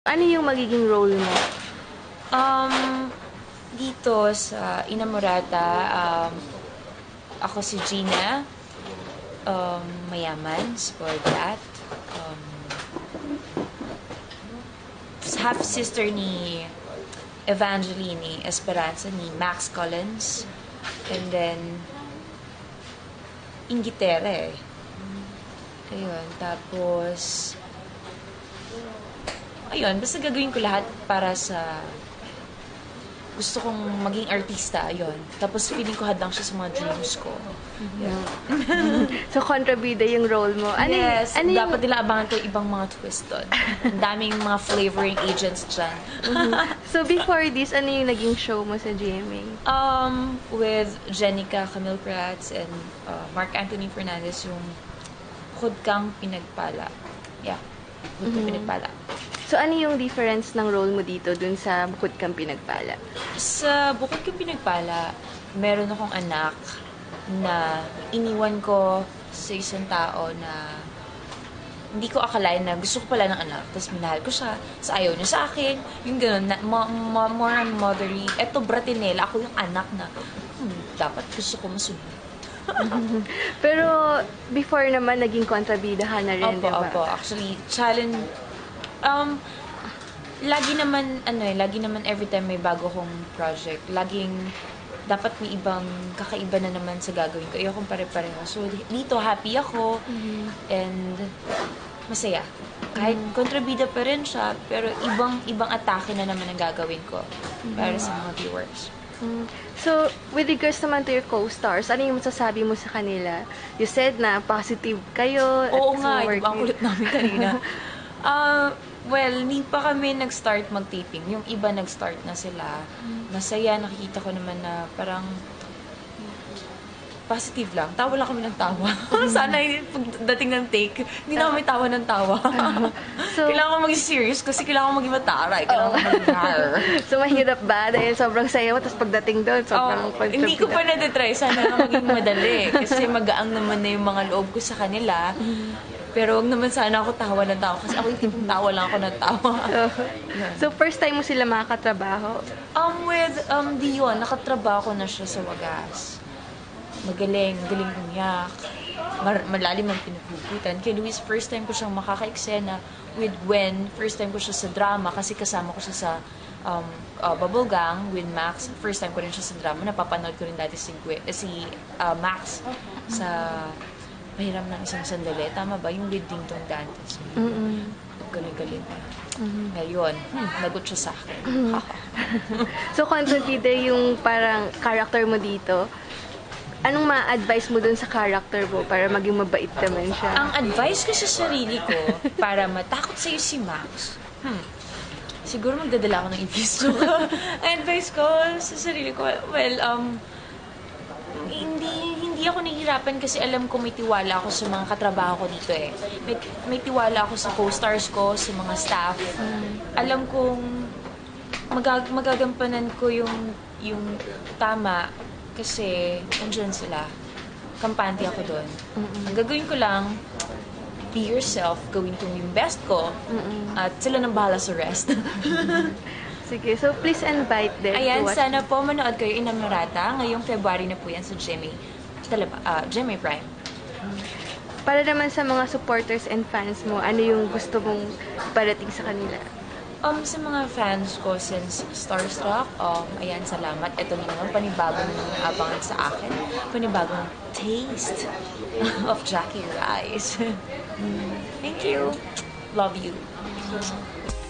Ano yung magiging role mo? Dito sa Inamorata, ako si Gina, mayaman, spoiled brat. Half-sister ni Evangeline, ni Esperanza, ni Max Collins. And then, Ingitera eh. Ayun, tapos, ayun, basta gagawin ko lahat para sa gusto kong maging artista, ayun. Tapos feeling ko hadlang siya sa mga dreams ko. Yeah. So, kontrabida yung role mo. Yes, ano dapat nila abangan ko ibang mga twist doon. Ang daming mga flavoring agents dyan. So, before this, ano yung naging show mo sa GMA? With Jenica Camille Prats and Mark Anthony Fernandez, yung Bukod Kang Pinagpala. Yeah, Bukod Kang Pinagpala. So, ano yung difference ng role mo dito dun sa Bukod Kang Pinagpala? Sa Bukod Kang Pinagpala, meron akong anak na iniwan ko sa isang tao na hindi ko akalain na gusto ko pala ng anak. Tapos minahal ko siya, sa ayaw niya sa akin. Yung gano'n, more on motherly. Eto, bratinela, ako yung anak na, dapat gusto ko masunod. Pero, before naman, naging kontrabida ka na rin, Opo, diba? opo. Actually, challenge, lagi naman every time may bago kong project, laging dapat may ibang kakaiba na naman sa gagawin ko. Ayokong pare-pareho. So, dito, happy ako. And, masaya. Kahit kontrabida pa rin siya, pero ibang atake na naman ang gagawin ko para sa mga viewers. So, with regards naman to your co-stars, ano yung masasabi mo sa kanila? You said na positive kayo. Oo at nga, sa work diba? Ang niyo. kulit namin kanina. Well, hindi pa kami nag-start mag-taping. Yung iba nag-start na sila. Masaya, nakikita ko naman na parang positive lang. Tawa lang kami ng tawa. Sana pagdating ng take, hindi na kami tawa ng tawa. So, Kailangan ko maging serious kasi kailangan ko maging mataray. Kailangan ko maging har. so, mahirap ba? Dahil sobrang saya mo, tapos pagdating doon, sobrang Hindi ko pa na-try. Sana nga maging madali. Kasi magaang naman na yung mga loob ko sa kanila. Pero huwag naman sana ako tawa ng tawa. Kasi ako yung tipong tawa lang ako ng tawa. So, first time mo sila makakatrabaho? With Dion, nakatrabaho ko na siya sa wagas. Magaling umiyak. Malalim ang pinaghugutan. Kay Luis, first time ko siyang makaka-eksena. With Gwen, first time ko siya sa drama kasi kasama ko siya sa Bubble Gang with Max. First time ko rin siya sa drama. Napapanood ko rin dati si Max sa Pahiram ng Isang Sandali. Tama ba? Yung lead Ding Dong Dantes. Galing-galing. Ngayon, nagot siya sa akin. So, kontrabida yung parang character mo dito. Anong ma-advise mo dun sa character mo para maging mabait naman siya? Ang advice ko sa sarili ko para matakot sa'yo si Max, siguro magdadala ako ng ibis. Ang advice ko sa sarili ko, well, hindi ako nahihirapan kasi alam ko may tiwala ako sa mga katrabaho ko dito eh. May tiwala ako sa co-stars ko, sa mga staff. Alam kong magagampanan ko yung tama kasi andyan sila. Kampante ako doon. Ang gagawin ko lang, be yourself, gawin ko yung best ko, at sila nang bahala sa rest. Sige, so please invite them Ayan, to watch. sana po manood kayo Inamorata. Ngayong February na po yan sa GMA Prime. Para naman sa mga supporters and fans mo, ano yung gusto mong parating sa kanila? Sa mga fans ko since Starstruck, ayan, salamat. Ito na naman, panibagong abangan sa akin. Panibagong taste of Jackie Rice. Thank you. Love you.